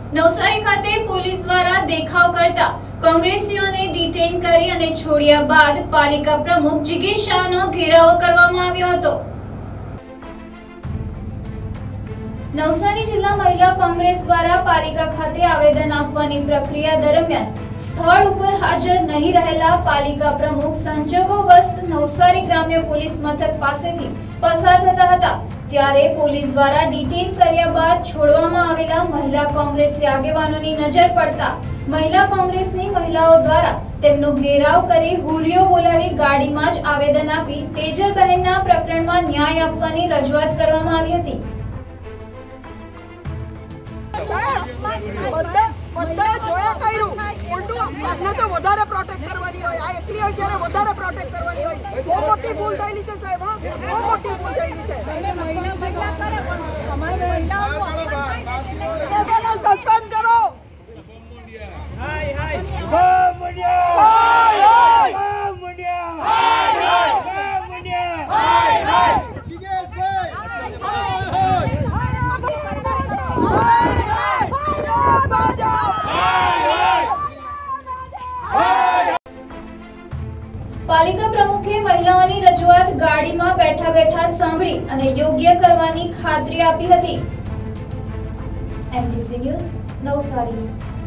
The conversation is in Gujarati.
નવસારી ખાતે પોલીસ દ્વારા દેખાવ કરતા કોંગ્રેસીઓને ડિટેન કરી અને છોડ્યા બાદ પાલિકા પ્રમુખ જિગીશ શાહનો ઘેરાવો કરવામાં આવ્યો હતો। નવસારી જિલ્લા મહિલા કોંગ્રેસ દ્વારા પાલિકા ખાતે આવેદન આપવાની પ્રક્રિયા દરમિયાન સ્થળ ઉપર હાજર નહીં રહેલા પાલિકા પ્રમુખ સંજોગોવશ નવસારી ગ્રામ્ય પોલીસ મથક પાસેથી પસાર થતા હતા ત્યારે પોલીસ દ્વારા ડિટેન કર્યા બાદ છોડવામાં આવેલા મહિલા કોંગ્રેસી આગેવાનોની નજર પડતા મહિલા કોંગ્રેસની મહિલાઓ દ્વારા તેમનો ઘેરાવ કરી હુરિયો બોલાવી ગાડીમાં જ આવેદન આપી તેજલબહેનના પ્રકરણમાં ન્યાય આપવાની રજૂઆત કરવામાં આવી હતી। પ્રોટેક્ટ કરવાની હોય આ એકલી હોય ત્યારે વધારે પ્રોટેક્ટ કરવાની હોય બહુ મોટી ભૂલ થયેલી છે સાહેબ બહુ મોટી ભૂલ થયેલી છે સસ્પેન્ડ કરો હાય હાય મુંડિયા હાય હાય મુંડિયા હાય હાય મુંડિયા હાય હાય જીગેશભાઈ હાય હાય પાલિકા પ્રમુખે મહિલાઓની રજૂઆત ગાડીમાં બેઠા બેઠા જ સાંભળી અને યોગ્ય કરવાની ખાતરી આપી હતી। MTC news Navsari.